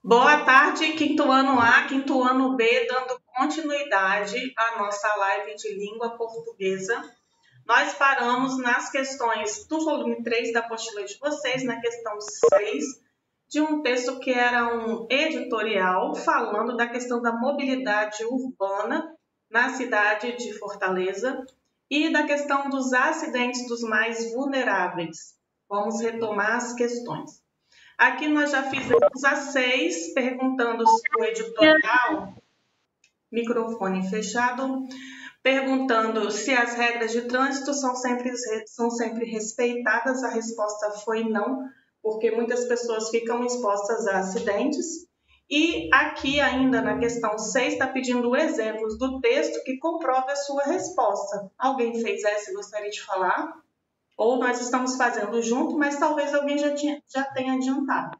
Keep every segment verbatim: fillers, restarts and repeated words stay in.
Boa tarde, quinto ano A, quinto ano B, dando continuidade à nossa live de língua portuguesa. Nós paramos nas questões do volume três da apostila de vocês, na questão seis, de um texto que era um editorial falando da questão da mobilidade urbana na cidade de Fortaleza e da questão dos acidentes dos mais vulneráveis. Vamos retomar as questões. Aqui nós já fizemos a seis, perguntando se o editorial, microfone fechado, perguntando se as regras de trânsito são sempre, são sempre respeitadas. A resposta foi não, porque muitas pessoas ficam expostas a acidentes. E aqui ainda na questão seis está pedindo exemplos do texto que comprove a sua resposta. Alguém fez essa e gostaria de falar? Ou nós estamos fazendo junto, mas talvez alguém já, tinha, já tenha adiantado.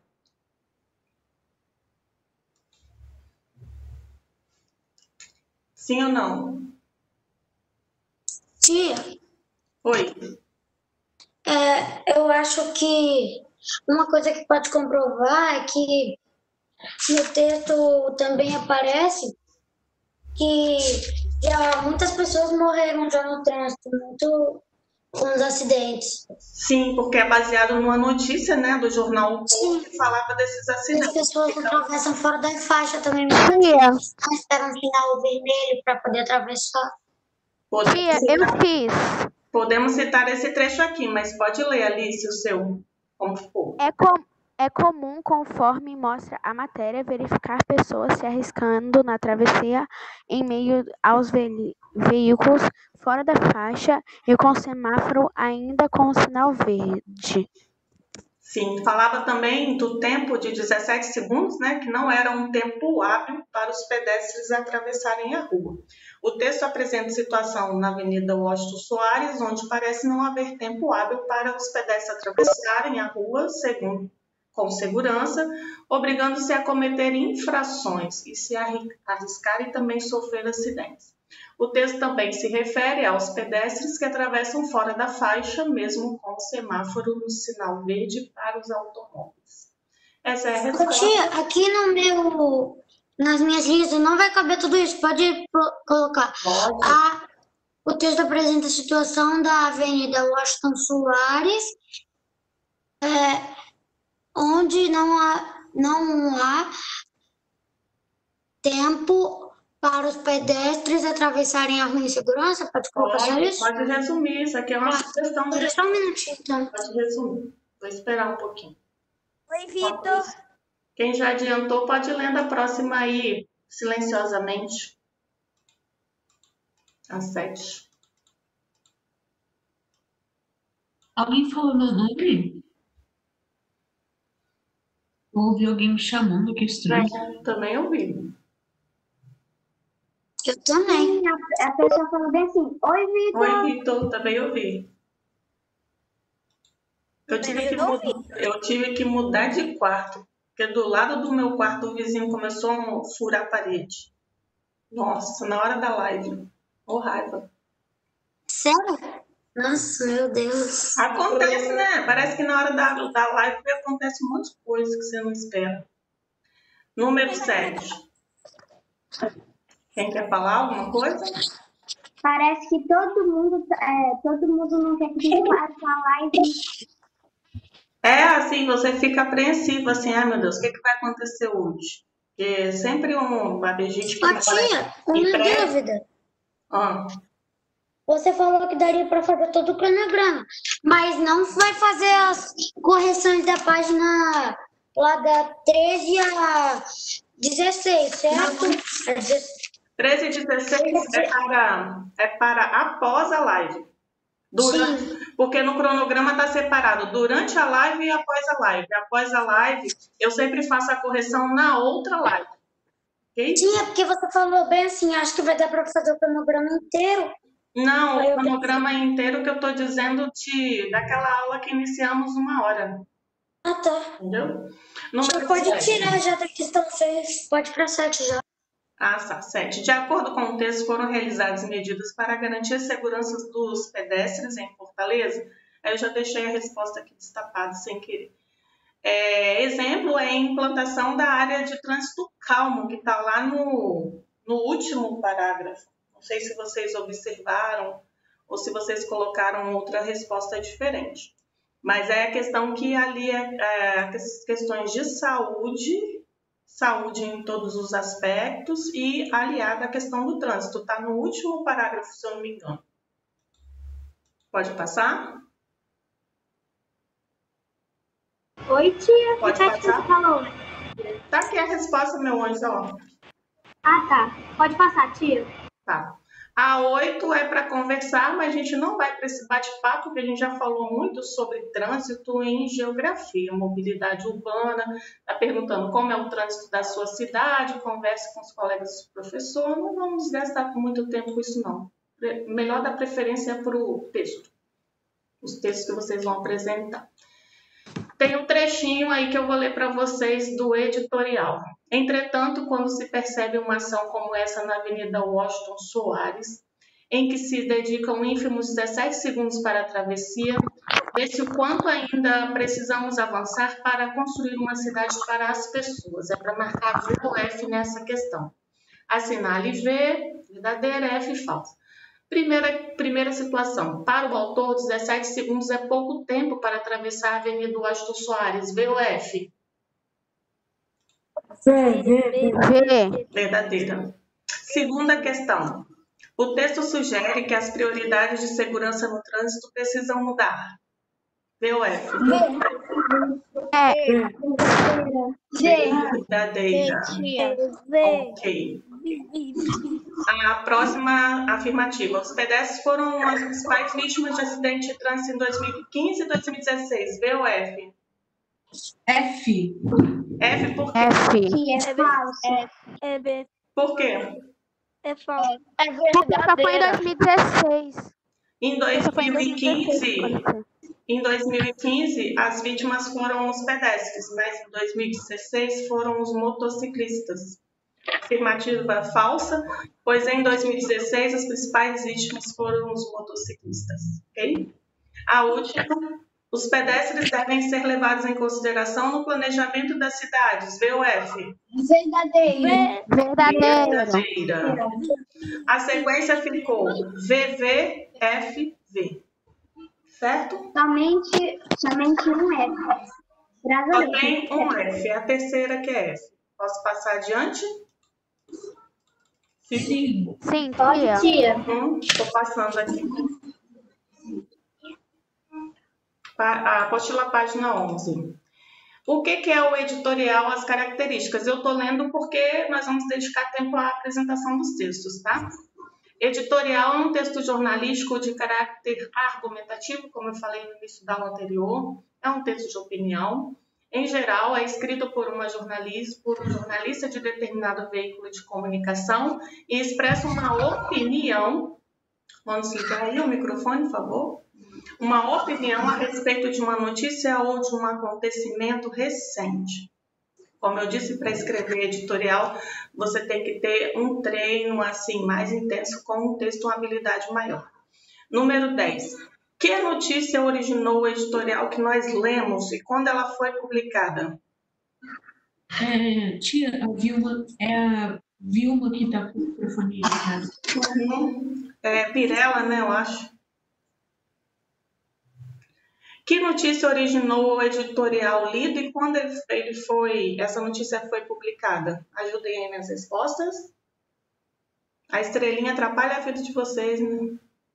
Sim ou não? Tia, Oi. é, eu acho que uma coisa que pode comprovar é que no texto também aparece que já muitas pessoas morreram já no trânsito, muito com os acidentes. Sim, porque é baseado numa notícia, né, do jornal O Povo, Sim. que falava desses As acidentes. pessoas Então, atravessam fora da faixa também, Tia, não esperam um sinal vermelho para poder atravessar. podemos, tia, eu citar, fiz. podemos citar esse trecho aqui, mas pode ler, Alice, o seu, como for. É, com, é comum, conforme mostra a matéria, verificar pessoas se arriscando na travessia em meio aos ve veículos fora da faixa e com semáforo ainda com o sinal verde. Sim, falava também do tempo de dezessete segundos, né, que não era um tempo hábil para os pedestres atravessarem a rua. O texto apresenta situação na Avenida Washington Soares, onde parece não haver tempo hábil para os pedestres atravessarem a rua, segundo, com segurança, obrigando-se a cometer infrações e se arriscar e também sofrer acidentes. O texto também se refere aos pedestres que atravessam fora da faixa, mesmo com o semáforo no sinal verde para os automóveis. Essa é a resposta. Tia, aqui no meu, nas minhas listas não vai caber tudo isso, pode colocar. Pode. A, o texto apresenta a situação da Avenida Washington Soares, é, onde não há, não há tempo para os pedestres atravessarem a rua em segurança? Pode colocar só Pode, isso? pode resumir, isso aqui é uma Ah, sugestão. Pode só um minutinho, então. Pode resumir. Vou esperar um pouquinho. Oi, Vitor. Quem já adiantou pode ler da próxima aí, silenciosamente. A sete. Alguém falou meu nome? Ouvi alguém me chamando, que estranho. É, também ouvi. Eu também. A, a pessoa falou bem assim, oi, Vitor. Oi, Vitor, também ouvi. Eu tive, que mudar, eu tive que mudar de quarto, porque do lado do meu quarto o vizinho começou a furar a parede. Nossa, na hora da live. Ô, raiva. Sério? Nossa, meu Deus. Acontece, né? Parece que na hora da, da live acontece um monte de coisa que você não espera. Número sete. Quem quer falar alguma coisa? Parece que todo mundo, é, todo mundo não quer que faça a live. É assim, você fica apreensivo, assim, ai meu Deus, o que, que vai acontecer hoje? Porque sempre um, uma gente que Ô, mora tia, em uma prédio- dúvida. Ah, Você falou que daria para fazer todo o cronograma, mas não vai fazer as correções da página lá da treze a dezesseis, certo? A dezesseis. treze e dezesseis é para, é para após a live. Durante, porque no cronograma está separado durante a live e após a live. Após a live, eu sempre faço a correção na outra live. Ok? Tia, porque você falou bem assim, acho que vai dar para fazer o cronograma inteiro. Não, o cronograma inteiro que eu estou dizendo de, daquela aula que iniciamos uma hora. Ah, tá. Entendeu? Já Número pode sete. tirar já da questão seis, pode para sete já. Ah, tá, sete. De acordo com o texto, foram realizadas medidas para garantir a segurança dos pedestres em Fortaleza. Aí eu já deixei a resposta aqui destapada sem querer. É, exemplo é a implantação da área de trânsito calmo, que está lá no, no último parágrafo. Não sei se vocês observaram ou se vocês colocaram outra resposta diferente. Mas é a questão que ali é, é as questões de saúde, saúde em todos os aspectos e aliada à questão do trânsito. Está no último parágrafo, se eu não me engano. Pode passar? Oi, tia. Pode Repete o que passar? você falou. Tá aqui a resposta, meu anjo, ó. Ah, tá. Pode passar, tia. Tá. A oito é para conversar, mas a gente não vai para esse bate-papo, porque a gente já falou muito sobre trânsito em geografia, mobilidade urbana. Está perguntando como é o trânsito da sua cidade, converse com os colegas do professor. Não vamos gastar muito tempo com isso, não. Melhor dar preferência para o texto, os textos que vocês vão apresentar. Tem um trechinho aí que eu vou ler para vocês do editorial. Entretanto, quando se percebe uma ação como essa na Avenida Washington Soares, em que se dedicam ínfimos dezessete segundos para a travessia, vê-se o quanto ainda precisamos avançar para construir uma cidade para as pessoas. É para marcar V ou F nessa questão. Assinale V, verdadeira, F, falsa. Primeira, primeira situação. Para o autor, dezessete segundos é pouco tempo para atravessar a Avenida Washington Soares. V ou F? V. Verdadeira. Segunda questão. O texto sugere que as prioridades de segurança no trânsito precisam mudar. V ou F? Verdadeira. Ok. A próxima afirmativa. Os pedestres foram as principais vítimas de acidente de trânsito em dois mil e quinze e dois mil e dezesseis. V ou F? F. F por quê? F. Que é falso. É B. Por quê? É falso. É Porque só foi em verdadeira. dois mil e dezesseis. Em Só foi em dois mil e quinze, dois mil e dezesseis. em dois mil e quinze, as vítimas foram os pedestres, mas em dois mil e dezesseis foram os motociclistas. Afirmativa falsa, pois em dois mil e dezesseis as principais vítimas foram os motociclistas. Ok? A última, os pedestres devem ser levados em consideração no planejamento das cidades. V ou F? Verdadeiro. Verdadeiro. Verdadeira. A sequência ficou V V F V. Certo? Somente, somente um F. Graças a Só Deus. tem um F, é a terceira que é F. Posso passar adiante? Sim. Sim, Pode, tia. tia. Estou passando aqui. Pa- A apostila, página onze. O que, que é o editorial, as características? Eu estou lendo porque nós vamos dedicar tempo à apresentação dos textos, tá? Editorial é um texto jornalístico de caráter argumentativo, como eu falei no início da aula anterior. É um texto de opinião. Em geral, é escrito por, uma jornalista, por um jornalista de determinado veículo de comunicação e expressa uma opinião. Vamos ligar aí o microfone, por favor. Uma opinião a respeito de uma notícia ou de um acontecimento recente. Como eu disse, para escrever editorial, você tem que ter um treino assim mais intenso com um texto, uma habilidade maior. Número dez. Que notícia originou o editorial que nós lemos e quando ela foi publicada? É, tia, a Vilma, é a Vilma que está com o microfone ligado. Uhum. É Pirela, né, eu acho. Que notícia originou o editorial lido e quando ele, ele foi, essa notícia foi publicada? Ajudem aí nas respostas. A estrelinha atrapalha a vida de vocês, né?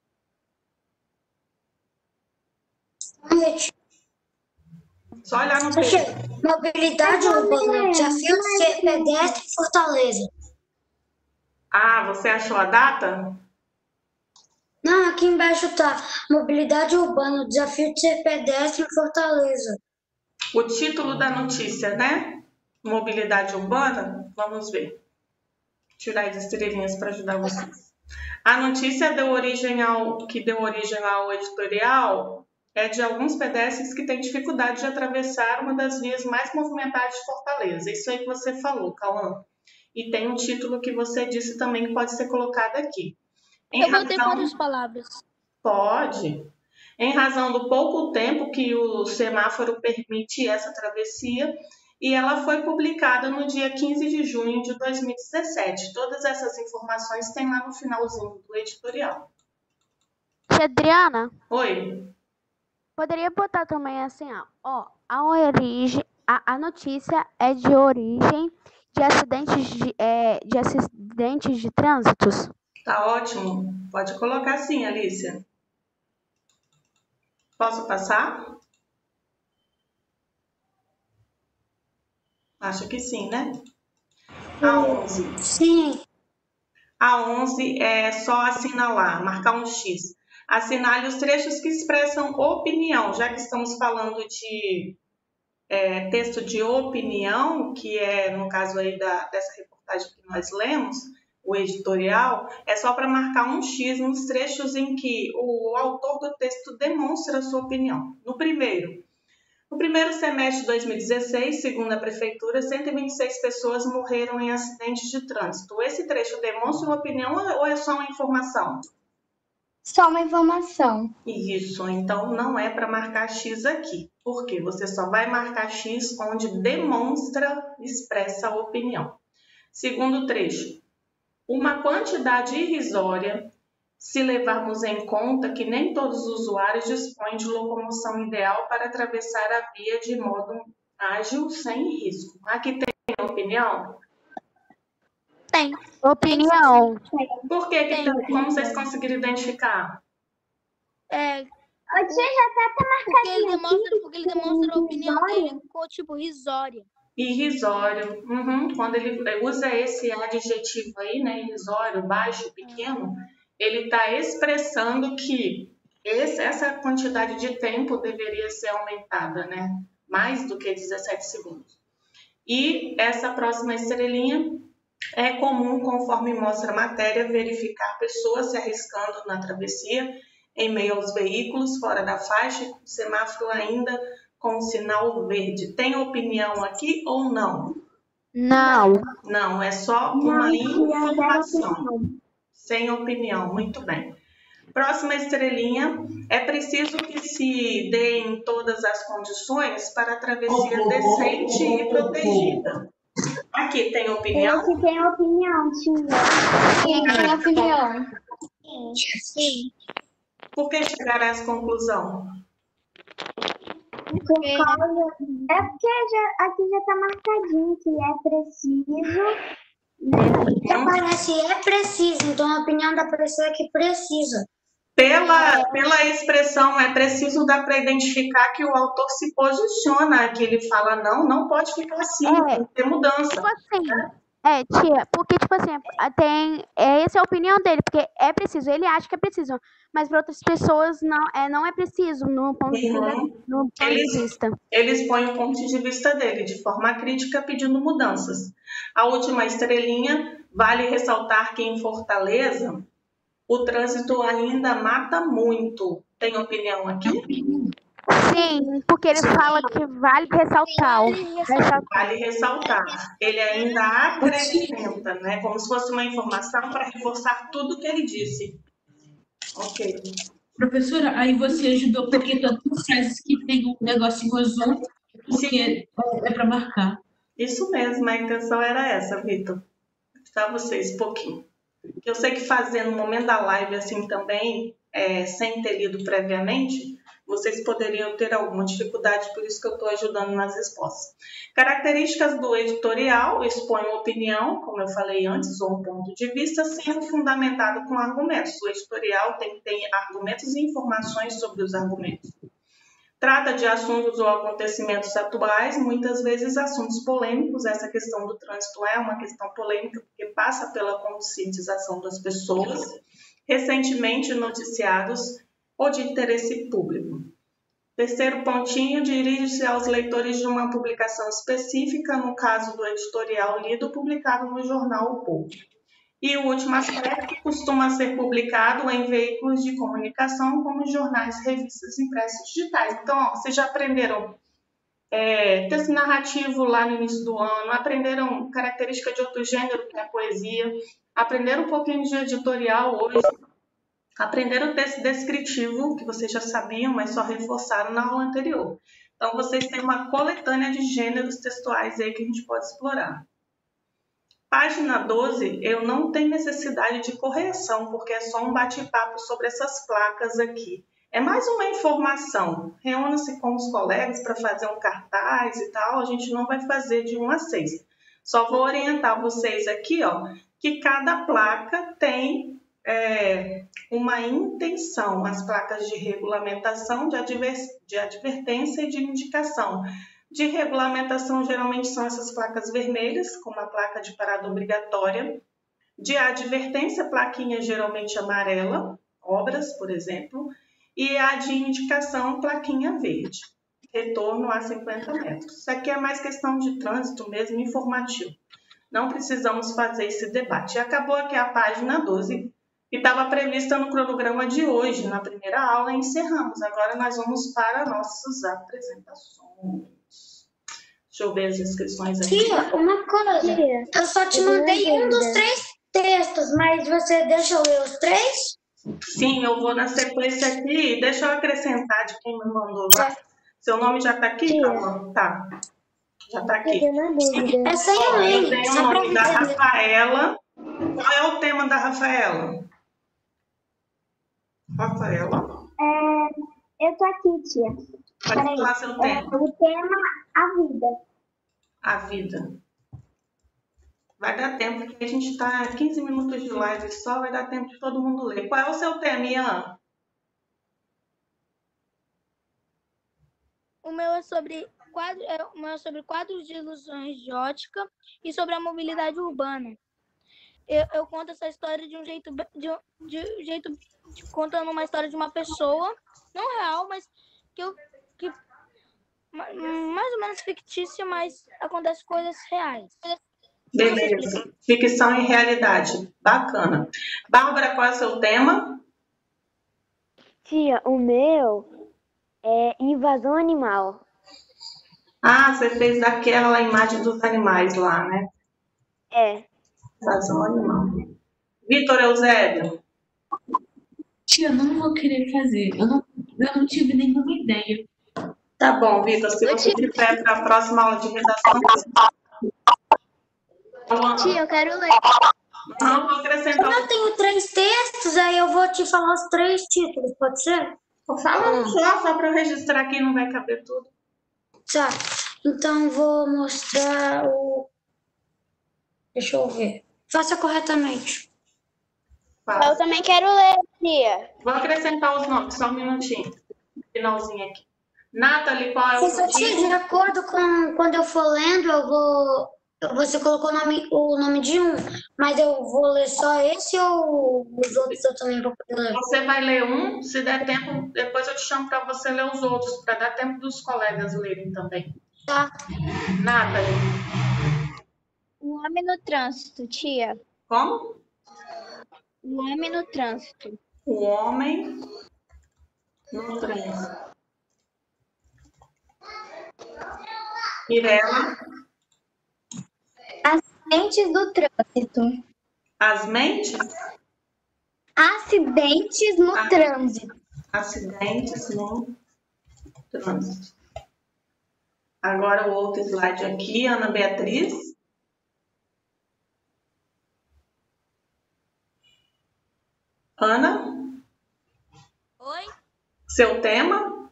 Só olhar no Porque texto. mobilidade urbana, desafio de ser pedestre em Fortaleza. Ah, você achou a data? Não, aqui embaixo tá mobilidade urbana, desafio de ser pedestre em Fortaleza. O título da notícia, né? Mobilidade urbana? Vamos ver. Tirar as estrelinhas para ajudar vocês. A notícia deu origem ao, que deu origem ao editorial é de alguns pedestres que têm dificuldade de atravessar uma das vias mais movimentadas de Fortaleza. Isso aí que você falou, Cauã. E tem um título que você disse também que pode ser colocado aqui. Em Eu botei razão- várias palavras. Pode. em razão do pouco tempo que o semáforo permite essa travessia, e ela foi publicada no dia quinze de junho de dois mil e dezessete. Todas essas informações tem lá no finalzinho do editorial. Tia Adriana, Oi? poderia botar também assim, ó, ó a origem, a, a notícia é de origem de acidentes de, é, de acidentes de trânsitos? Tá ótimo. Pode colocar sim, Alicia. Posso passar? Acho que sim, né? A onze. Sim. A onze é só assinalar, marcar um X. Assinale os trechos que expressam opinião, já que estamos falando de é, texto de opinião, que é, no caso aí da, dessa reportagem que nós lemos, o editorial, é só para marcar um X nos trechos em que o autor do texto demonstra a sua opinião. No primeiro, no primeiro semestre de dois mil e dezesseis, segundo a Prefeitura, cento e vinte e seis pessoas morreram em acidentes de trânsito. Esse trecho demonstra uma opinião ou é só uma informação? Só uma informação. Isso, então não é para marcar X aqui. Por quê? Você só vai marcar X onde demonstra, expressa a opinião. Segundo trecho, uma quantidade irrisória, se levarmos em conta que nem todos os usuários dispõem de locomoção ideal para atravessar a via de modo ágil, sem risco. Aqui tem opinião? Tem. Opinião. Por que que Tem. tem? Como vocês conseguiram identificar? É, Ô, tia, já tá até Porque ele marcadinho demonstra, aqui. porque ele demonstra a opinião Irrisório? dele ficou tipo risória. Irrisório. Uhum. Quando ele usa esse adjetivo aí, né, irrisório, baixo, pequeno, ele está expressando que esse, essa quantidade de tempo deveria ser aumentada, né? Mais do que dezessete segundos. E essa próxima estrelinha é comum, conforme mostra a matéria, verificar pessoas se arriscando na travessia em meio aos veículos fora da faixa, com o semáforo ainda com o sinal verde. Tem opinião aqui ou não? não. Não, é só uma informação. Sem opinião, muito bem. Próxima estrelinha. É preciso que se deem todas as condições para a travessia decente e protegida. Aqui tem opinião? Esse tem opinião, tia. Sim, tem opinião. Sim. Por que chegar a essa conclusão? Por causa... É porque já, aqui já tá marcadinho que é preciso, né? Aparece é preciso, então a opinião da pessoa é que precisa. Pela, pela expressão, é preciso dar para identificar que o autor se posiciona, que ele fala, não, não pode ficar assim, É. tem que ter mudança. Tipo assim, é, tia, porque, tipo assim, tem, é, essa é a opinião dele, porque é preciso, ele acha que é preciso, mas para outras pessoas não é, não é preciso, no ponto de, Uhum. no ponto Eles- de vista. Ele expõe o ponto de vista dele, de forma crítica, pedindo mudanças. A última estrelinha, vale ressaltar que em Fortaleza, o trânsito ainda mata muito. Tem opinião aqui? Sim, porque ele fala que vale ressaltar. ressaltar. Vale ressaltar. Ele ainda acrescenta, né? Como se fosse uma informação para reforçar tudo que ele disse. Ok. Professora, aí você ajudou, porque tanto faz que tem um negocinho azul, porque é para marcar. Isso mesmo, a intenção era essa, Vitor. Ajudar vocês um pouquinho. Eu sei que fazer no momento da live assim também, é, sem ter lido previamente, vocês poderiam ter alguma dificuldade, por isso que eu estou ajudando nas respostas. Características do editorial: expõe uma opinião, como eu falei antes, ou um ponto de vista, sendo fundamentado com argumentos. O editorial tem que ter argumentos e informações sobre os argumentos. Trata de assuntos ou acontecimentos atuais, muitas vezes assuntos polêmicos. Essa questão do trânsito é uma questão polêmica, porque passa pela conscientização das pessoas, recentemente noticiados ou de interesse público. Terceiro pontinho, dirige-se aos leitores de uma publicação específica, no caso do editorial lido, publicado no jornal O Povo. E o último aspecto, costuma ser publicado em veículos de comunicação, como jornais, revistas impressas digitais. Então, ó, vocês já aprenderam é, texto narrativo lá no início do ano, aprenderam característica de outro gênero, que é a poesia, aprenderam um pouquinho de editorial hoje. Aprenderam o texto descritivo, que vocês já sabiam, mas só reforçaram na aula anterior. Então, vocês têm uma coletânea de gêneros textuais aí que a gente pode explorar. Página doze, eu não tenho necessidade de correção, porque é só um bate-papo sobre essas placas aqui. É mais uma informação. Reúna-se com os colegas para fazer um cartaz e tal. A gente não vai fazer de um a seis. Só vou orientar vocês aqui, ó, que cada placa tem é, uma intenção. As placas de regulamentação, de, adver, de advertência e de indicação. De regulamentação, geralmente são essas placas vermelhas, como a placa de parada obrigatória. De advertência, plaquinha geralmente amarela, obras, por exemplo. E a de indicação, plaquinha verde. Retorno a cinquenta metros. Isso aqui é mais questão de trânsito mesmo, informativo. Não precisamos fazer esse debate. E acabou aqui a página doze, que estava prevista no cronograma de hoje, na primeira aula, e encerramos. Agora nós vamos para nossas apresentações. Deixa eu ver as inscrições aqui. Tia, uma coisa. Tia, Eu só te eu tenho mandei uma um dos dúvida. três textos, mas você deixa eu ler os três? Sim, eu vou na sequência aqui. Deixa eu acrescentar de quem me mandou lá. Tá. Seu nome já está aqui, Tia. Calma? Tá. Já está Eu aqui. tenho uma dúvida. É sem Ó, eu lei, tenho o só pra nome da avisar. Rafaela. Qual é o tema da Rafaela? Rafaela. É, eu tô aqui, tia. Pode Peraí. falar seu É, tema. o tema, a vida. A vida. Vai dar tempo, porque a gente está a quinze minutos de live só, vai dar tempo de todo mundo ler. Qual é o seu tema, Ian? O meu é sobre quadro, é, o meu é sobre quadros de ilusões de ótica e sobre a mobilidade urbana. Eu, eu conto essa história de um jeito, be- de, um- de um jeito de- contando uma história de uma pessoa, não real, mas que eu que ma- mais ou menos fictícia, mas acontece coisas reais. Beleza. Ficção e realidade. Bacana. Bárbara, qual é o seu tema? Tia, o meu é invasão animal. Ah, você fez daquela imagem dos animais lá, né? É. Invasão animal. Vitor Eusébio. Tia, eu não vou querer fazer. Eu não, eu não tive nenhuma ideia. Tá bom, Vitor. Se você tiver para a próxima aula de redação, Tia, eu quero ler. não vou acrescentar. Eu tenho três textos, aí eu vou te falar os três títulos, pode ser? Fala um só, só para eu registrar aqui, não vai caber tudo. Tá. Então vou mostrar o. Deixa eu ver. Faça corretamente. Fala. Eu também quero ler, tia. Vou acrescentar os nomes, só um minutinho. Finalzinho aqui. Nathalie, qual é o seu Sim, de título? acordo com quando eu for lendo, eu vou. Você colocou o nome, o nome de um, mas eu vou ler só esse ou os outros eu também vou poder ler? Você vai ler um, se der tempo, depois eu te chamo para você ler os outros, para dar tempo dos colegas lerem também. Tá. Nathalie, O homem no trânsito, tia. como? O homem no trânsito. O homem no trânsito. Mirella, Acidentes do trânsito. as mentes, Acidentes no Ah. trânsito. acidentes no trânsito. Agora o outro slide aqui, Ana Beatriz. Ana, Oi? seu tema?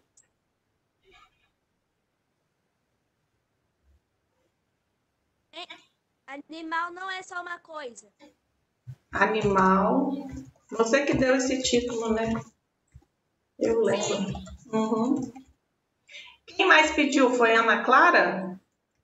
Animal não é só uma coisa. Animal. Você que deu esse título, né? Eu lembro. Uhum. Quem mais pediu? Foi a Ana Clara?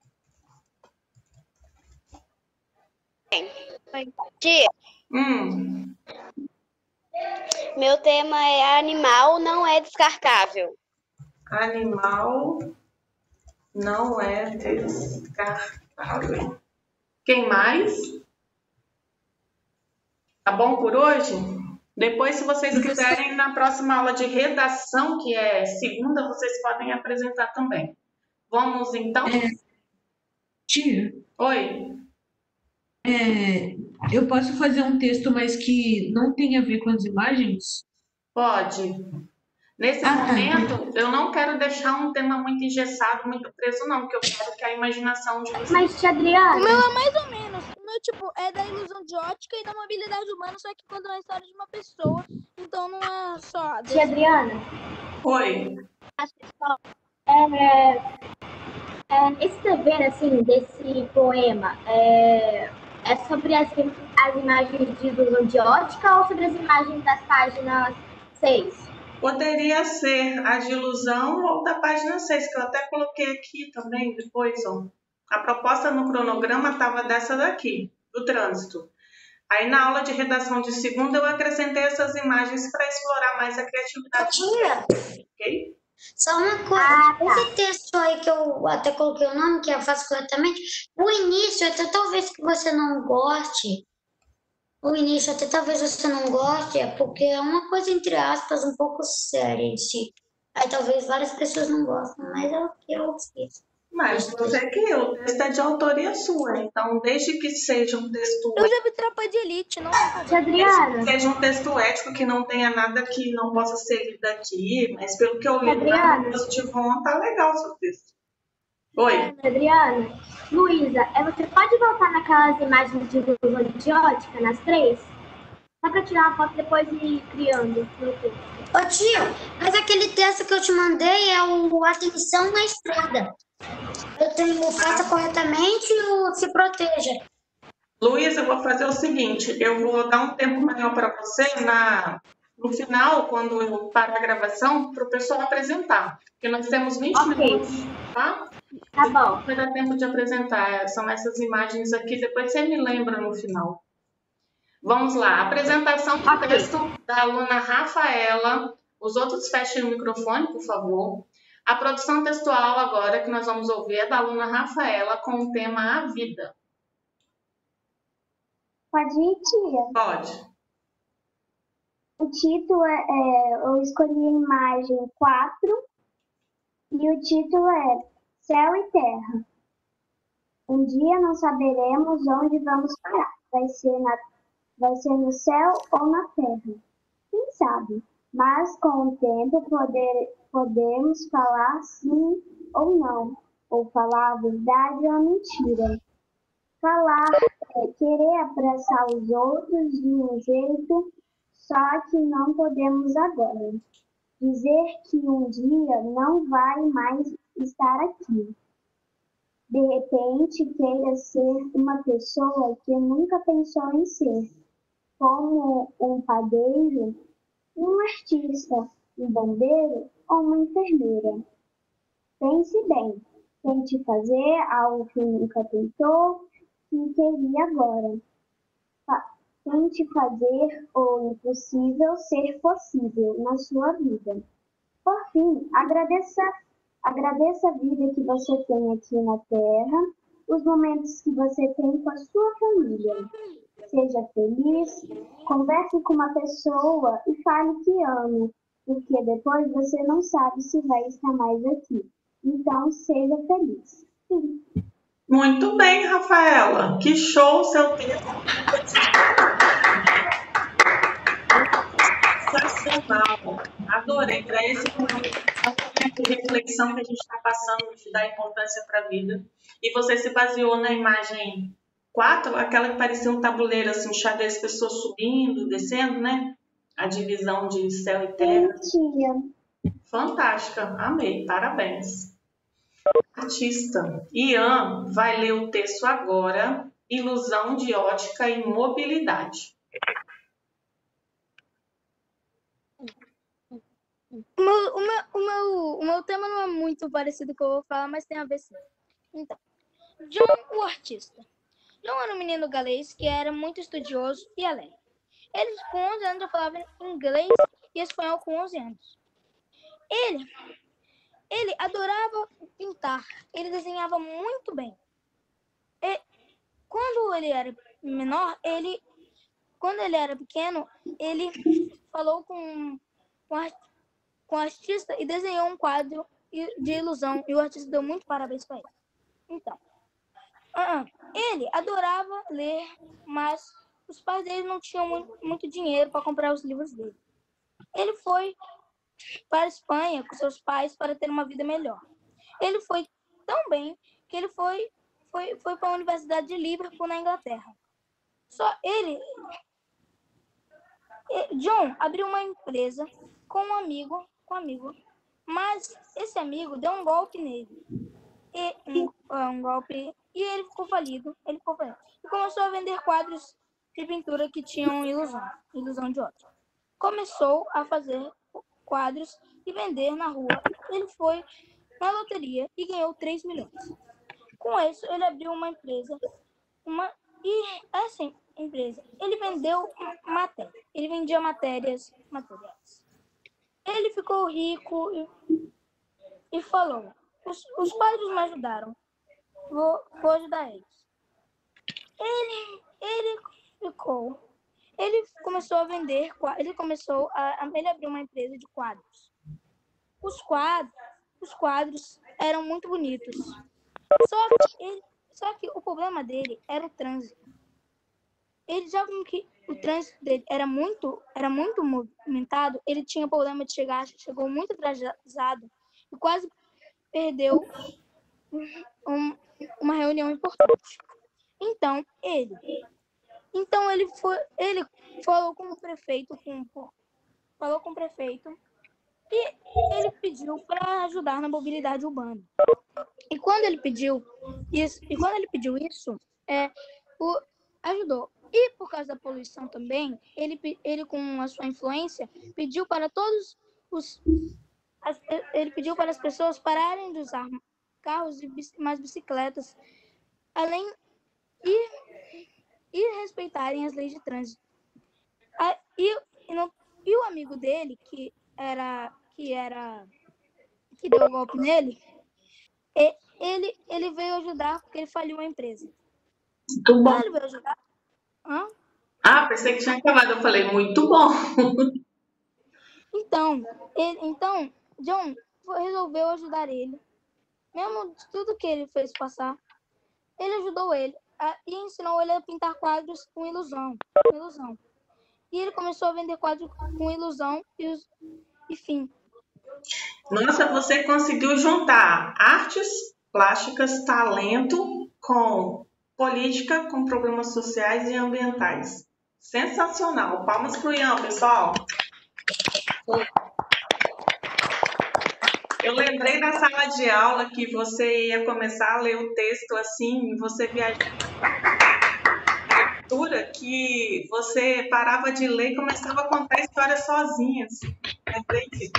Tia, Hum. meu tema é animal não é descartável. Animal não é descartável. Quem mais? Tá bom por hoje? Depois, se vocês quiserem, na próxima aula de redação, que é segunda, vocês podem apresentar também. Vamos, então? Tia, Oi? é, eu posso fazer um texto, mas que não tem a ver com as imagens? Pode. Nesse Ah, tá. momento, eu não quero deixar um tema muito engessado, muito preso, não, porque eu quero que a imaginação de vocês... Mas, tia Adriana, O meu é mais ou menos. O meu, tipo, é da ilusão de ótica e da mobilidade humana, só que conta uma história de uma pessoa. Então não é só tia desse... Adriana, Oi. é, é, esse dever, assim, desse poema, é, é sobre as, as imagens de ilusão de ótica ou sobre as imagens das páginas seis? Poderia ser a de ilusão ou da página seis, que eu até coloquei aqui também depois, ó. A proposta no cronograma estava dessa daqui, do trânsito. Aí na aula de redação de segunda eu acrescentei essas imagens para explorar mais a criatividade. Tia, Ok? só uma coisa. Ah, tá. Esse texto aí que eu até coloquei o nome, que eu faço corretamente, o início, até talvez que você não goste, o início até talvez você não goste, é porque é uma coisa, entre aspas, um pouco séria em si. Aí talvez várias pessoas não gostem, mas é o que eu fiz. Mas você que o texto é de autoria sua, então desde que seja um texto Eu já vi Tropa de Elite, não tem Tia problema. Adriana, seja um texto ético que não tenha nada que não possa ser lido aqui, mas pelo que eu li Adriana. na Positivon, tá legal o seu texto. Oi. tia Adriana, Luísa, é, você pode voltar naquelas imagens de ilusão de ótica, nas três? Só pra tirar uma foto e depois ir criando no texto. Ô tio, mas aquele texto que eu te mandei é o Atenção na Estrada. Eu tenho o Faça Corretamente e o Se Proteja. Luiz, eu vou fazer o seguinte, eu vou dar um tempo maior para você na, no final, quando eu parar a gravação, para o pessoal apresentar. Porque nós temos vinte Ok. minutos, tá? Tá bom. Vai dar tempo de apresentar. São essas imagens aqui, depois você me lembra no final. Vamos lá, apresentação do Ok. texto da aluna Rafaela. Os outros fechem o microfone, por favor. A produção textual agora que nós vamos ouvir é da aluna Rafaela com o tema A Vida. Pode ir, tia. Pode. O título é, é, eu escolhi a imagem quatro e o título é Céu e Terra. Um dia não saberemos onde vamos parar. Vai ser, na, vai ser no céu ou na terra. Quem sabe? Mas com o tempo poder, podemos falar sim ou não. Ou falar a verdade ou a mentira. Falar é querer abraçar os outros de um jeito, só que não podemos agora. Dizer que um dia não vai mais estar aqui. De repente, queira ser uma pessoa que nunca pensou em ser, como um padeiro, um artista, um bombeiro ou uma enfermeira. Pense bem, tente fazer algo que nunca tentou e queria agora. Fa- Tente fazer o impossível ser possível na sua vida. Por fim, agradeça, agradeça a vida que você tem aqui na Terra, os momentos que você tem com a sua família. Seja feliz, converse com uma pessoa e fale que ama, porque depois você não sabe se vai estar mais aqui. Então, seja feliz. Sim. Muito bem, Rafaela. Que show o seu texto. Sensacional. Adorei. Para esse momento de reflexão que a gente está passando, de dar importância para a vida. E você se baseou na imagem quatro, aquela que parecia um tabuleiro, assim, xadrez, pessoas subindo, descendo, né? A divisão de céu e terra. Tia. Fantástica. Amei. Parabéns. Artista. Ian vai ler o texto agora, Ilusão de Ótica e Mobilidade. O meu, o, meu, o, meu, o meu tema não é muito parecido com o que eu vou falar, mas tem a ver sim. Então, John, o artista. John era um menino galês que era muito estudioso e alegre. Ele, com onze anos, já falava inglês e espanhol com onze anos. Ele, ele adorava pintar. Ele desenhava muito bem. E, quando ele era menor, ele, quando ele era pequeno, ele falou com, com, a, com o artista e desenhou um quadro de ilusão. E o artista deu muito parabéns para ele. Então, uh-uh, ele adorava ler, mas os pais dele não tinham muito, muito dinheiro para comprar os livros dele. ele foi para a Espanha com seus pais para ter uma vida melhor. Ele foi tão bem que ele foi, foi, foi para a Universidade de Liverpool, na Inglaterra. Só ele... John abriu uma empresa com um amigo, com um amigo, mas esse amigo deu um golpe nele. E, um, um golpe, e ele ficou falido. Ele ficou falido. E começou a vender quadros de pintura que tinham ilusão, ilusão de ótica. Começou a fazer quadros e vender na rua. Ele foi na loteria e ganhou três milhões. Com isso, ele abriu uma empresa, uma, e essa empresa, ele vendeu matéria. Ele vendia matérias, materiais. Ele ficou rico e, e falou: os, os quadros me ajudaram, vou, vou ajudar eles. Ele, ele ficou, ele começou a vender, ele começou a, ele abriu uma empresa de quadros. Os quadros, os quadros eram muito bonitos. Só que, ele, só que o problema dele era o trânsito. Ele já com que o trânsito dele era muito, era muito movimentado, ele tinha problema de chegar, chegou muito atrasado e quase perdeu um, uma reunião importante. Então ele, então ele foi, ele falou com o prefeito, com, falou com o prefeito e ele pediu para ajudar na mobilidade urbana. E quando ele pediu isso, e quando ele pediu isso, é, o ajudou. E por causa da poluição também, ele, ele com a sua influência, pediu para todos os... As, ele pediu para as pessoas pararem de usar carros e mais bicicletas, além e, e respeitarem as leis de trânsito. A, e, e, não, e o amigo dele, que era... Que, era, que deu o golpe nele, ele, ele veio ajudar porque ele faliu a empresa. Muito bom. Ah, ele veio ajudar? Hã? Ah, pensei que tinha acabado. Eu falei, muito bom. Então, ele, então John resolveu ajudar ele. Mesmo de tudo que ele fez passar, ele ajudou ele a, e ensinou ele a pintar quadros com ilusão. Com ilusão. E ele começou a vender quadros com ilusão e, os, e fim. Nossa, você conseguiu juntar artes plásticas, talento com política, com problemas sociais e ambientais. Sensacional. Palmas pro Ian, pessoal. Eu lembrei na sala de aula que você ia começar a ler o texto assim, você viajava na leitura, que você parava de ler e começava a contar a história sozinha. Assim. Lembrei disso.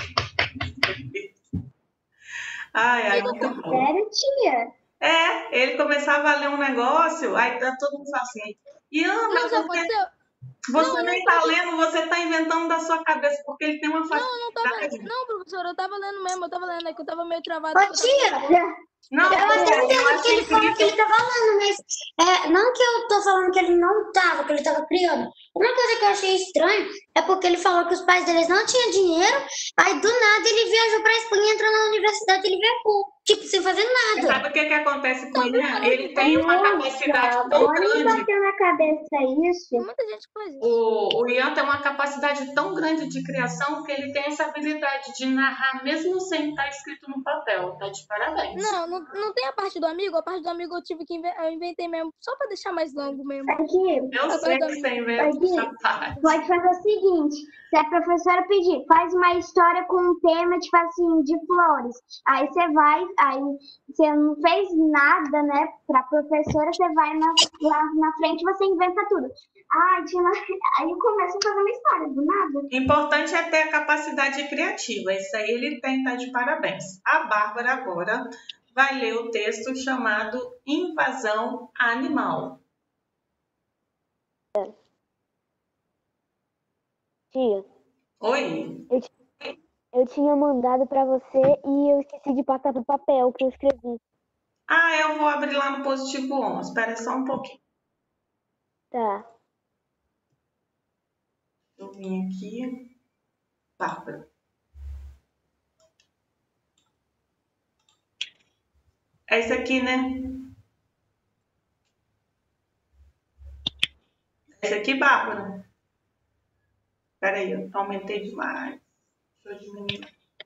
Ai, ai, muito bom. Sério, tia? É, ele começava a ler um negócio, aí tá todo mundo assim, Ian, mas Não, você, aconteceu? você Não, nem não tá foi. lendo, você tá inventando da sua cabeça, porque ele tem uma Não, eu não tava. facilidade. Não, professor, eu tava lendo mesmo, eu tava lendo, é que eu tava meio travado. Ô, porque eu tava tia, nervoso. Não, eu até eu entendo o acho que ele falou que incrível. ele tá falando, mas é, não que eu tô falando que ele não tava, que ele tava criando. Uma coisa que eu achei estranho é porque ele falou que os pais deles não tinham dinheiro, aí do nada ele viajou pra Espanha e entrou na Universidade de Liverpool, tipo, sem fazer nada. Sabe o que que acontece com Não, ele? não, Ele tem uma capacidade tão Pode me grande, bater na cabeça isso. Tem muita gente que faz isso. o, o Ian tem uma capacidade tão grande de criação que ele tem essa habilidade de narrar mesmo sem estar escrito no papel. Tá de parabéns. Não, não, não tem a parte do amigo. A parte do amigo eu tive que inve- eu inventei mesmo, só pra deixar mais longo mesmo. Aqui, Eu a sei parte do que você amigo. inventa Aqui. essa parte. pode fazer o seguinte, se a professora pedir, faz uma história com um tema, tipo assim, de flores. Aí você vai, aí você não fez nada, né, pra professora, você vai na, lá na frente e você inventa tudo. Ah, tinha uma... Aí começa a fazer uma história, do nada. Importante é ter a capacidade criativa. Isso aí ele tem, tá de parabéns. A Bárbara agora vai ler o texto chamado Invasão Animal. Tia, Oi. eu tinha mandado pra você e eu esqueci de botar no papel que eu escrevi. Ah, eu vou abrir lá no Positivo onze. Espera só um pouquinho. Tá. Eu vim aqui. Bárbara. É isso aqui, né? É isso aqui, Bárbara? Peraí, eu aumentei demais. Deixa eu diminuir.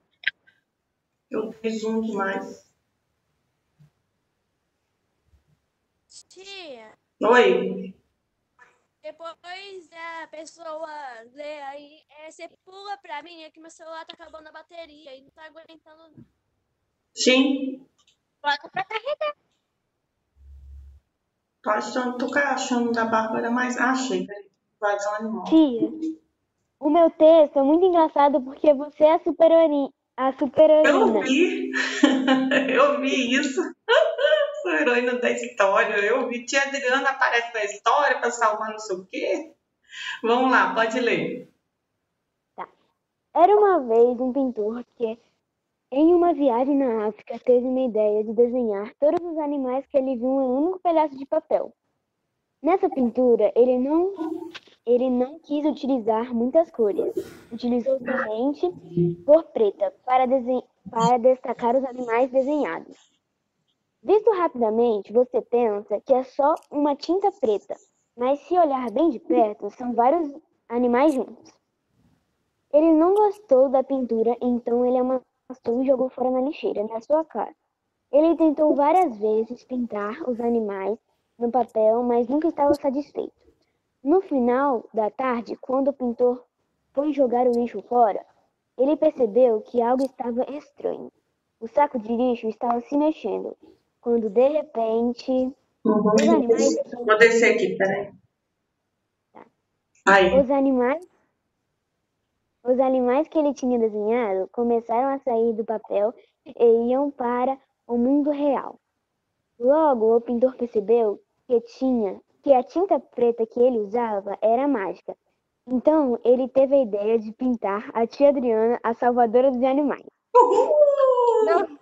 Eu dei zoom demais. Tia, Oi. depois a pessoa lê aí, é, você pula pra mim, é que meu celular tá acabando a bateria e não tá aguentando. Sim. Bota pra carregar. Tô achando, tô achando da Bárbara, mas achei. Peraí. Invasão animal. Tia, o meu texto é muito engraçado porque você é a super-heroína. A Eu super-heroína. vi. Eu vi isso. Sou heroína da história. Eu vi. Tia Adriana aparece na história pra salvar não sei o quê. Vamos lá, pode ler. Era uma vez um pintor que, em uma viagem na África, teve uma ideia de desenhar todos os animais que ele viu em um único pedaço de papel. Nessa pintura, ele não, ele não quis utilizar muitas cores. Utilizou somente cor preta para, desen- para destacar os animais desenhados. Visto rapidamente, você pensa que é só uma tinta preta, mas se olhar bem de perto, são vários animais juntos. Ele não gostou da pintura, então ele amassou e jogou fora na lixeira, na sua cara. Ele tentou várias vezes pintar os animais no papel, mas nunca estava satisfeito. No final da tarde, quando o pintor foi jogar o lixo fora, ele percebeu que algo estava estranho. O saco de lixo estava se mexendo, quando de repente Uhum. os animais, Vou descer aqui, peraí. Aí. os animais Os animais que ele tinha desenhado começaram a sair do papel e iam para o mundo real. Logo, o pintor percebeu que tinha que a tinta preta que ele usava era mágica. Então, ele teve a ideia de pintar a tia Adriana, a salvadora dos animais. No-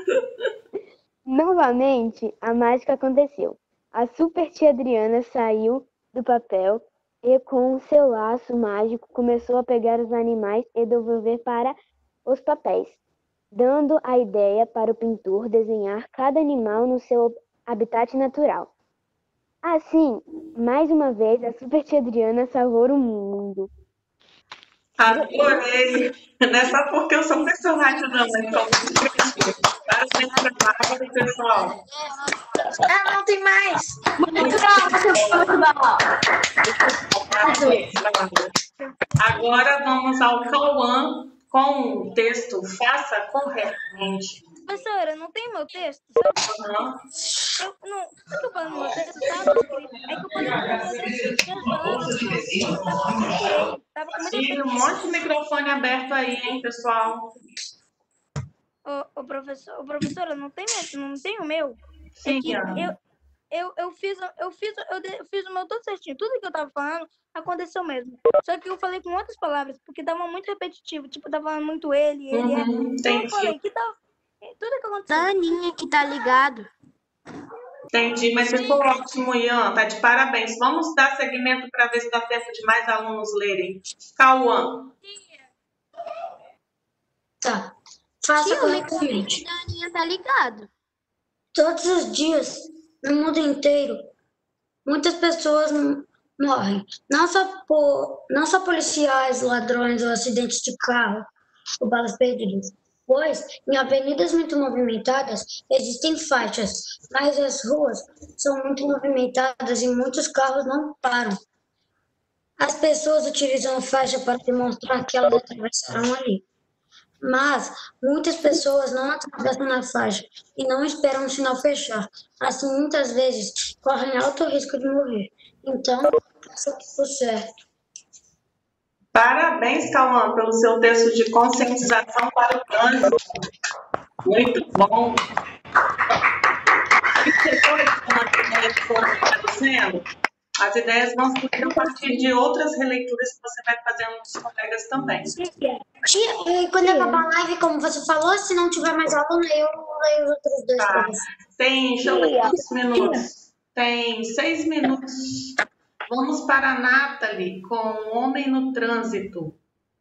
Novamente, a mágica aconteceu. A super tia Adriana saiu do papel e, com o seu laço mágico, começou a pegar os animais e devolver para os papéis, dando a ideia para o pintor desenhar cada animal no seu habitat natural. Assim, mais uma vez, a super tia Adriana salvou o mundo. Adorei. Não é só porque eu sou personagem, não, mas sou muito divertida. Parabéns pra Bárbara, pessoal. Ah, não tem mais. Parabéns, Bárbara. Agora vamos ao Cauã com o texto Faça Corretamente. Professora, não tem meu texto, sabe? Uhum. Eu, não, sabe que eu falei no meu texto? Tava escrito. É que eu falei no meu texto as primeiras palavras que eu vi, eu tava, procurei. Tava com muita E um monte de microfone aberto aí, hein, pessoal? o, o professor, o professora, não tem, meu- não tem o meu. Sim, É que Ana. eu, eu, eu fiz, eu fiz, eu, de- eu fiz o meu todo certinho. Tudo que eu tava falando aconteceu mesmo. Só que eu falei com outras palavras, porque tava muito repetitivo. Tipo, tava falando muito ele, ele, é. Uhum, Então eu entendi. falei que tal. Tudo que aconteceu. Daninha que tá ligado. Entendi, mas ficou ótimo, Ian. Tá de parabéns. Vamos dar seguimento para ver se dá tempo de mais alunos lerem. Cauã. Tá. Faça Tia, o Leandro corretamente. da Daninha tá ligado. Todos os dias, no mundo inteiro, muitas pessoas m- morrem. Não só, por, não só policiais, ladrões ou acidentes de carro ou balas perdidas. Pois, em avenidas muito movimentadas, existem faixas, mas as ruas são muito movimentadas e muitos carros não param. As pessoas utilizam a faixa para demonstrar que elas atravessaram ali. Mas muitas pessoas não atravessam na faixa e não esperam o sinal fechar. Assim, muitas vezes, correm alto risco de morrer. Então, faça o que for certo. Parabéns, Cauã, pelo seu texto de conscientização para o trânsito. Muito bom. E depois, como as ideias foram aparecendo, as ideias vão surgir a partir de outras releituras que você vai fazendo com os colegas também. Tia, e quando acabar a live, como você falou, se não tiver mais aluno, eu leio os outros dois Tá. para você. Tem, deixa eu ver quantos minutos. Tem seis minutos. Vamos para a Nathalie com o Homem no Trânsito.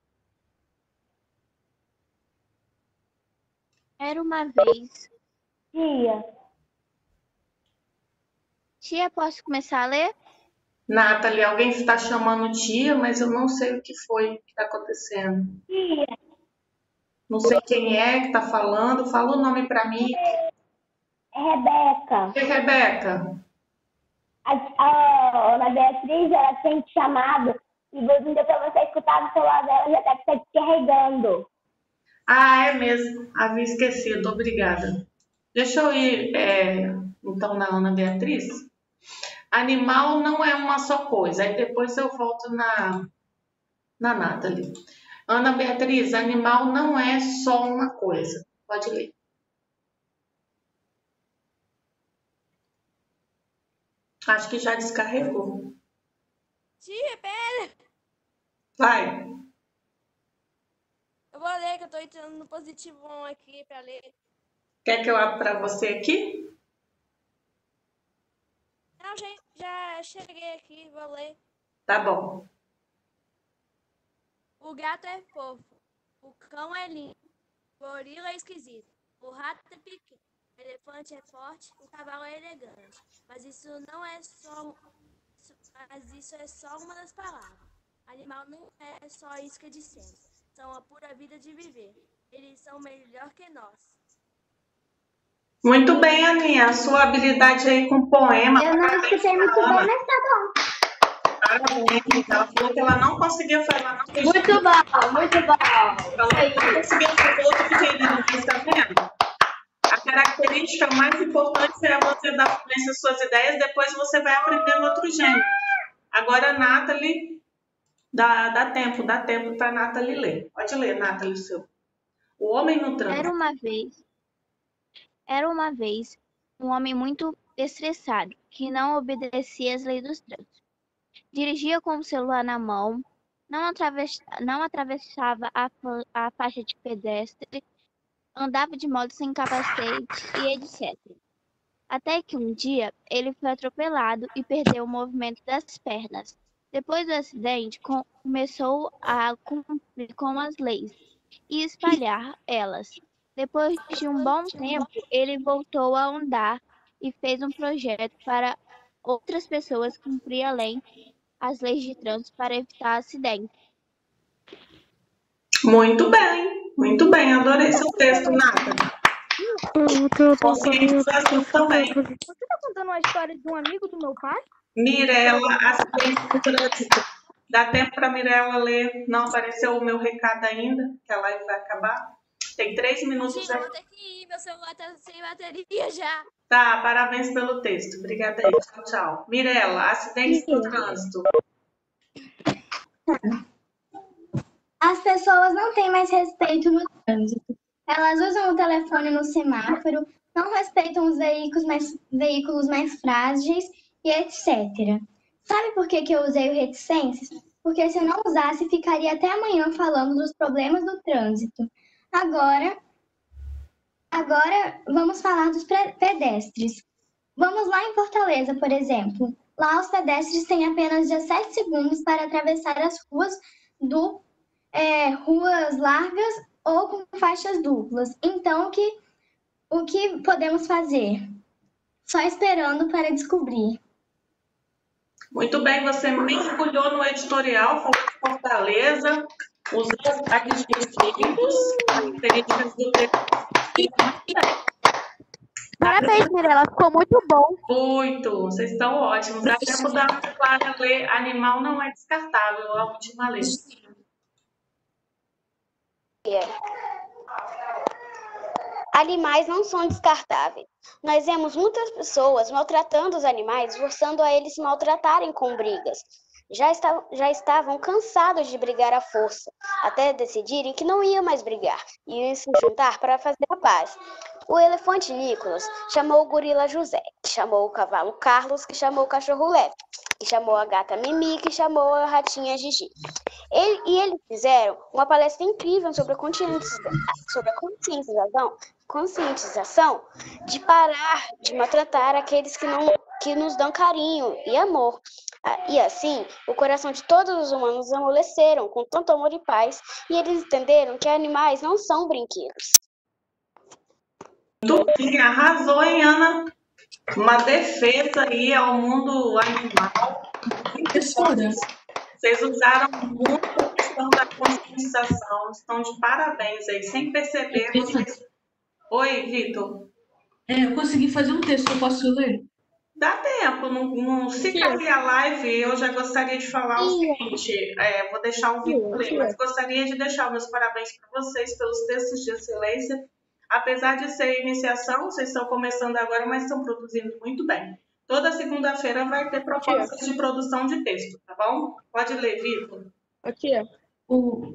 Era uma vez. Tia, Tia, posso começar a ler? Nathalie, alguém está chamando tia, mas eu não sei o que foi que está acontecendo. Tia, Não sei quem é que está falando. Fala o nome para mim. é Rebeca. E Rebeca? A, a Ana Beatriz, ela tinha te chamado e não deu para você escutar o celular dela, já deve estar te carregando. Ah, é mesmo. Havia esquecido. Obrigada. Deixa eu ir, é, então, na Ana Beatriz. Animal não é uma só coisa. Aí depois eu volto na, na Nathalie. Ana Beatriz, animal não é só uma coisa. Pode ler. Acho que já descarregou. Tia, pera. Vai. Eu vou ler, que eu tô entrando no positivão aqui pra ler. Quer que eu abra para você aqui? Não, gente, já cheguei aqui, vou ler. Tá bom. O gato é fofo, o cão é lindo, o gorila é esquisito, o rato é pequeno, o elefante é forte, o cavalo é elegante. Mas isso não é só, mas isso é só uma das palavras. Animal não é só isca de senso, são a pura vida de viver. Eles são melhor que nós. Muito bem, Aninha. A sua habilidade aí com poema. Eu não escutei muito bem, mas tá bom. Parabéns. Ela falou que ela não conseguia falar. Não Muito bom, muito bom. Ela não conseguia fazer outro pequenino, mas tá vendo? A característica mais importante é você dar fluência às suas ideias, depois você vai aprendendo outro gênero. Agora, Nathalie, dá, dá tempo, dá tempo para Nathalie ler. Pode ler, Nathalie, o seu. O homem no trânsito. Era uma vez, era uma vez um homem muito estressado, que não obedecia às leis do trânsito. Dirigia com o celular na mão, não, atravess, não atravessava a, fa- a faixa de pedestre, andava de moto sem capacete e etcétera. Até que um dia ele foi atropelado e perdeu o movimento das pernas. Depois do acidente, com- começou a cumprir com as leis e espalhar elas. Depois de um bom tempo, ele voltou a andar e fez um projeto para outras pessoas cumprir além as leis de trânsito para evitar acidentes. Muito bem, muito bem. Adorei seu texto, Nathalie. Conscientização também. Você tá contando uma história de um amigo do meu pai? Mirella, acidente no trânsito. Dá tempo para Mirella ler? Não apareceu o meu recado ainda, que a live vai acabar. Tem três minutos. Tia, eu vou ter que ir, meu celular tá sem bateria já. Tá, parabéns pelo texto. Obrigada aí. Tchau, tchau. Mirella, acidentes no trânsito. As pessoas não têm mais respeito no trânsito. Elas usam o telefone no semáforo, não respeitam os veículos mais, veículos mais frágeis e etcétera. Sabe por que, que eu usei o reticências? Porque se eu não usasse, ficaria até amanhã falando dos problemas do trânsito. Agora, agora vamos falar dos pre- pedestres. Vamos lá em Fortaleza, por exemplo. Lá os pedestres têm apenas dezessete segundos para atravessar as ruas do é, ruas largas ou com faixas duplas. Então, o que, o que podemos fazer? Só esperando para descobrir. Muito bem, você mergulhou no editorial, falou de Fortaleza, usou os adjetivos, características do texto. Parabéns, Mirella, ficou muito bom. Muito, vocês estão ótimos. Dá tempo da Ana Clara ler Animal não é descartável, a última letra. Animais não são descartáveis. Nós vemos muitas pessoas maltratando os animais, forçando a eles se maltratarem com brigas. Já, está, já estavam cansados de brigar à força, até decidirem que não iam mais brigar, iam se juntar para fazer a paz. O elefante Nicolas chamou o gorila José, que chamou o cavalo Carlos, que chamou o cachorro Leve, que chamou a gata Mimi, que chamou a ratinha Gigi. Ele, e eles fizeram uma palestra incrível sobre a conscientização, sobre a conscientização, conscientização de parar de maltratar aqueles que, não, que nos dão carinho e amor. E assim, o coração de todos os humanos amoleceram com tanto amor e paz, e eles entenderam que animais não são brinquedos. Muito bem, arrasou, hein, Ana? uma defesa aí ao mundo animal. Professora, Vocês usaram muito a questão da conscientização, estão de parabéns aí, sem perceber. Vocês... Oi, Vitor. é, eu consegui fazer um texto, eu posso ler? Dá tempo, não, não, se cair a live, eu já gostaria de falar o seguinte, é, vou deixar o Vitor ler, mas gostaria de deixar meus parabéns para vocês pelos textos de excelência. Apesar de ser iniciação, vocês estão começando agora, mas estão produzindo muito bem. Toda segunda-feira vai ter propostas de produção de texto, tá bom? Pode ler, Vitor. O,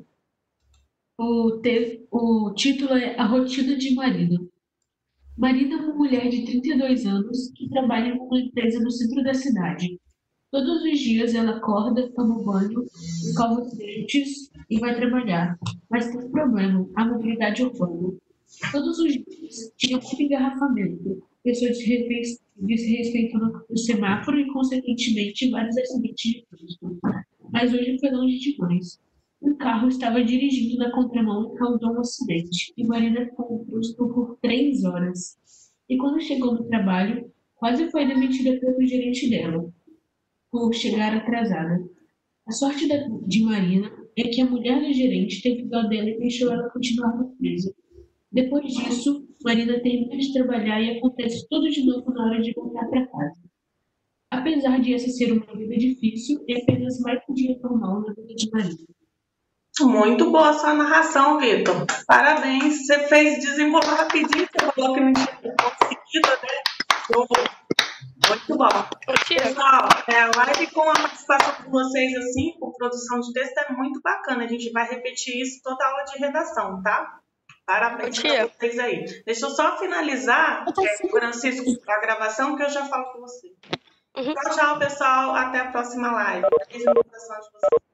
o, te, o título é A Rotina de Marina. Marina é uma mulher de trinta e dois anos que trabalha em uma empresa no centro da cidade. Todos os dias ela acorda, toma banho, escova os dentes e vai trabalhar. Mas tem um problema, a mobilidade urbana. Todos os dias tinha muito engarrafamento, pessoas desrespeitando o semáforo e, consequentemente, vários acidentes de trânsito. Mas hoje foi longe demais. Um carro estava dirigindo na contramão e causou um acidente, e Marina ficou no trânsito por três horas. E quando chegou no trabalho, quase foi demitida pelo gerente dela, por chegar atrasada. A sorte da, de Marina é que a mulher do gerente teve dó dela e deixou ela continuar na empresa. Depois disso, Marina termina de trabalhar e acontece tudo de novo na hora de voltar para casa. Apesar de essa ser uma vida difícil, é apenas mais um dia normal na vida de Marina. Muito boa a sua narração, Vitor. Parabéns. Você fez desenrolar rapidinho, você falou que não tinha conseguido, né? Muito bom. Pessoal, é, a live com a participação de vocês, assim, com produção de texto, é muito bacana. A gente vai repetir isso toda aula de redação, tá? Parabéns para vocês aí. Deixa eu só finalizar, é, Francisco, a gravação, que eu já falo com você. Uhum. Tchau, tchau, pessoal. Até a próxima live. Beijo no coração de vocês.